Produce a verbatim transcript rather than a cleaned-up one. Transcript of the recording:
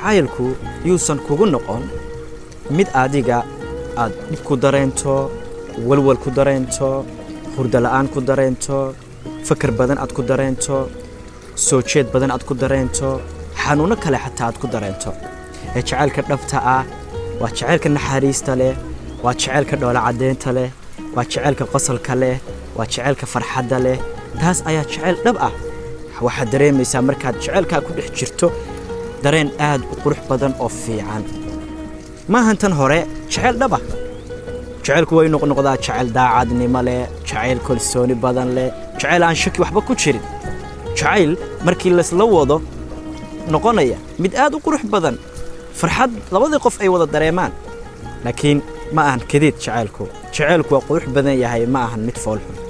jacaylku yuusan kugu noqon mid adiga aad dhib ku dareento walwal ku dareento hurdo la'aan ku dareento fakar badan aad ku dareento soo jeed badan aad ku dareento xanuuno kale xataa aad ku dareento ee jacaylka dhabta ah waa jacaylka naxariista leh waa jacaylka dhoola cadeynta leh waa jacaylka qosolka leh waa jacaylka farxadda leh taas ayaa jacayl dhab ah waxa dareemaysaa markaad jacaylka ku dhex jirto dareen aad u qurux badan oo fiican ma hantan hore jacayl dhab ah jacaylku way noqnoqdaa jacayl daacadnimo leh jacayl kalsooni badan leh jacayl aan shaki waxba ku jirin jacayl markii la isla wado noqonaya mid aad u qurux badan farxad labadii qof ay wada dareemaan laakiin ma ahan kadeed jacaylku jacaylku waa qurux badan yahay ma ahan mid fool xun